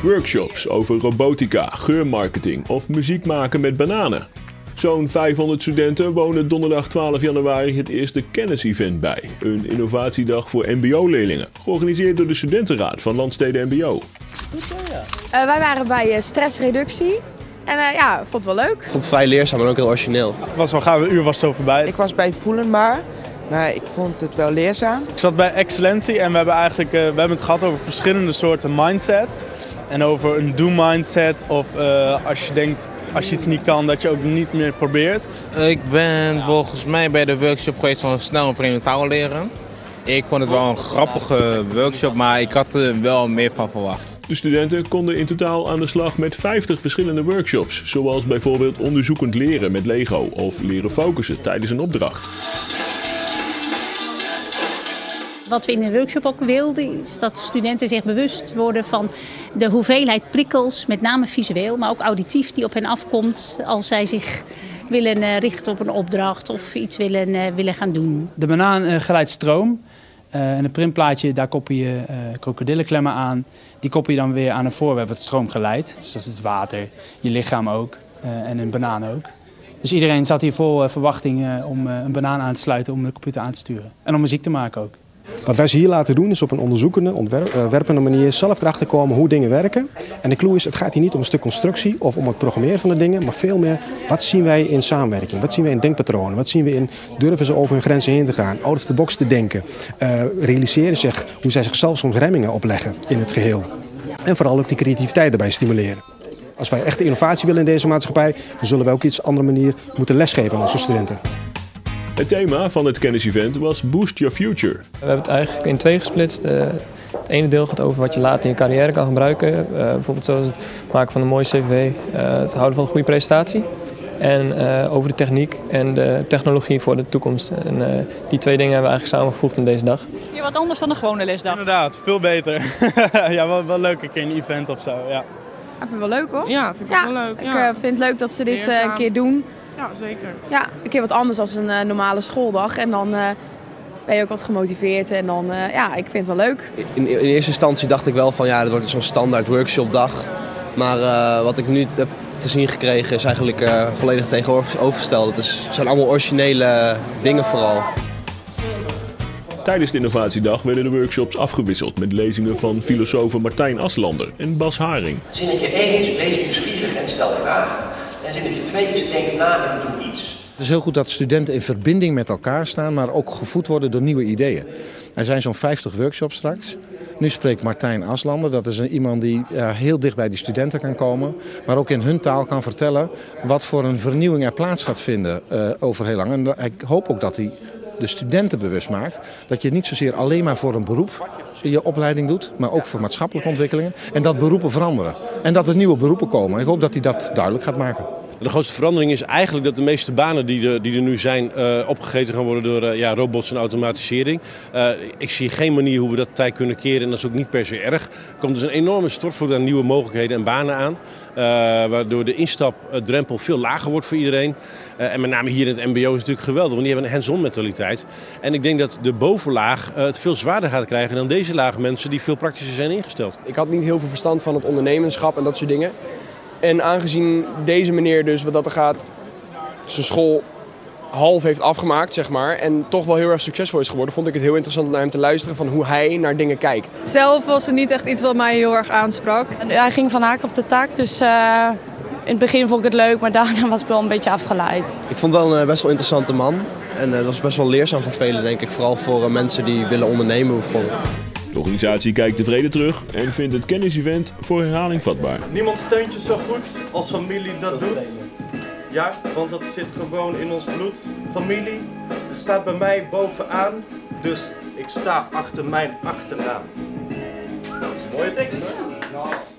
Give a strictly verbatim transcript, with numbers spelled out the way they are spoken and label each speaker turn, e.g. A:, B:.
A: Workshops over robotica, geurmarketing of muziek maken met bananen. Zo'n vijfhonderd studenten wonen donderdag twaalf januari het eerste kennisevent bij. Een innovatiedag voor mbo-leerlingen, georganiseerd door de studentenraad van Landsteden M B O.
B: Uh, wij waren bij uh, stressreductie en uh, ja, ik vond het wel leuk. Ik
C: vond het vrij leerzaam en ook heel origineel.
D: Het was wel gauw, een uur was zo voorbij.
E: Ik was bij Voelen maar, maar ik vond het wel leerzaam.
D: Ik zat bij Excellentie en we hebben eigenlijk uh, we hebben het gehad over verschillende soorten mindset. En over een do-mindset of uh, als je denkt, als je iets niet kan, dat je ook niet meer probeert.
F: Ik ben volgens mij bij de workshop geweest van snel een vreemde taal leren. Ik vond het wel een grappige workshop, maar ik had er wel meer van verwacht.
A: De studenten konden in totaal aan de slag met vijftig verschillende workshops. Zoals bijvoorbeeld onderzoekend leren met Lego of leren focussen tijdens een opdracht.
G: Wat we in de workshop ook wilden, is dat studenten zich bewust worden van de hoeveelheid prikkels, met name visueel, maar ook auditief, die op hen afkomt als zij zich willen richten op een opdracht of iets willen, willen gaan doen.
H: De banaan uh, geleidt stroom. Uh, en het printplaatje, daar koppel je uh, krokodillenklemmen aan. Die koppel je dan weer aan een voorwerp dat stroom geleidt. Dus dat is het water, je lichaam ook uh, en een banaan ook. Dus iedereen zat hier vol uh, verwachting uh, om uh, een banaan aan te sluiten om de computer aan te sturen. En om muziek te maken ook.
I: Wat wij ze hier laten doen is op een onderzoekende, ontwerpende manier zelf erachter komen hoe dingen werken. En de clue is, het gaat hier niet om een stuk constructie of om het programmeren van de dingen, maar veel meer wat zien wij in samenwerking, wat zien wij in denkpatronen, wat zien we in durven ze over hun grenzen heen te gaan, out of the box te denken, uh, realiseren zich hoe zij zichzelf soms remmingen opleggen in het geheel. En vooral ook die creativiteit erbij stimuleren. Als wij echte innovatie willen in deze maatschappij, dan zullen wij ook iets andere manier moeten lesgeven aan onze studenten.
A: Het thema van het kennisevent was Boost Your Future.
J: We hebben het eigenlijk in twee gesplitst. Uh, het ene deel gaat over wat je later in je carrière kan gebruiken. Uh, bijvoorbeeld zoals het maken van een mooie cv, uh, het houden van een goede presentatie. En uh, over de techniek en de technologie voor de toekomst. En uh, die twee dingen hebben we eigenlijk samengevoegd in deze dag.
K: Ja, wat anders dan de gewone lesdag.
D: Inderdaad, veel beter. Ja, wel, wel leuk een keer een event of zo. Ja.
B: Ik vind het wel leuk hoor.
K: Ja, vind ik
B: ja,
K: wel leuk.
B: Ik
K: ja.
B: uh, vind het leuk dat ze dit uh, een keer doen.
K: Ja, zeker.
B: Ja, een keer wat anders dan een uh, normale schooldag. En dan uh, ben je ook wat gemotiveerd. En dan, uh, ja, ik vind het wel leuk.
C: In, in eerste instantie dacht ik wel van, ja, dat wordt zo'n standaard workshopdag. Maar uh, wat ik nu heb te zien gekregen is eigenlijk uh, volledig tegenovergesteld. Het is, zijn allemaal originele dingen vooral.
A: Tijdens de innovatiedag werden de workshops afgewisseld met lezingen van filosofen Martijn Aslander en Bas Haring.
L: Zinnetje één is wees nieuwsgierig en stel vragen. En zinnetje twee is denk na en doe iets.
M: Het is heel goed dat studenten in verbinding met elkaar staan, maar ook gevoed worden door nieuwe ideeën. Er zijn zo'n vijftig workshops straks. Nu spreekt Martijn Aslander, dat is een, iemand die uh, heel dicht bij die studenten kan komen. Maar ook in hun taal kan vertellen wat voor een vernieuwing er plaats gaat vinden uh, over heel lang. En ik hoop ook dat hij de studenten bewust maakt dat je niet zozeer alleen maar voor een beroep je opleiding doet, maar ook voor maatschappelijke ontwikkelingen. En dat beroepen veranderen. En dat er nieuwe beroepen komen. Ik hoop dat hij dat duidelijk gaat maken.
N: De grootste verandering is eigenlijk dat de meeste banen die er, die er nu zijn uh, opgegeten gaan worden door uh, ja, robots en automatisering. Uh, ik zie geen manier hoe we dat tij kunnen keren en dat is ook niet per se erg. Er komt dus een enorme stortvloed aan nieuwe mogelijkheden en banen aan. Uh, waardoor de instapdrempel veel lager wordt voor iedereen. Uh, en met name hier in het M B O is het natuurlijk geweldig, want die hebben een hands-on mentaliteit. En ik denk dat de bovenlaag uh, het veel zwaarder gaat krijgen dan deze laag mensen die veel praktischer zijn ingesteld.
O: Ik had niet heel veel verstand van het ondernemerschap en dat soort dingen. En aangezien deze meneer dus wat dat er gaat zijn school half heeft afgemaakt, zeg maar, en toch wel heel erg succesvol is geworden, vond ik het heel interessant om naar hem te luisteren van hoe hij naar dingen kijkt.
B: Zelf was het niet echt iets wat mij heel erg aansprak.
K: Hij ging van haak op de taak, dus uh, in het begin vond ik het leuk, maar daarna was ik wel een beetje afgeleid.
C: Ik vond het wel een best wel interessante man en uh, dat was best wel leerzaam voor velen, denk ik. Vooral voor uh, mensen die willen ondernemen bijvoorbeeld.
A: De organisatie kijkt tevreden terug en vindt het kennisevent voor herhaling vatbaar.
P: Niemand steunt je zo goed als familie dat doet. Ja, want dat zit gewoon in ons bloed. Familie, het staat bij mij bovenaan, dus ik sta achter mijn achternaam. Dat is een mooie tekst, hè?